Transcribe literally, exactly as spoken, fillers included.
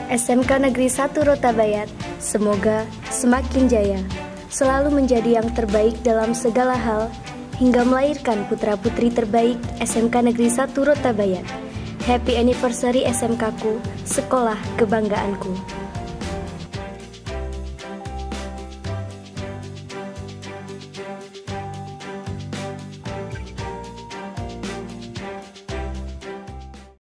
S M K Negeri satu Rotabayat, semoga semakin jaya, selalu menjadi yang terbaik dalam segala hal, hingga melahirkan putra-putri terbaik S M K Negeri satu Rotabayat. Happy anniversary S M K ku, sekolah kebanggaanku.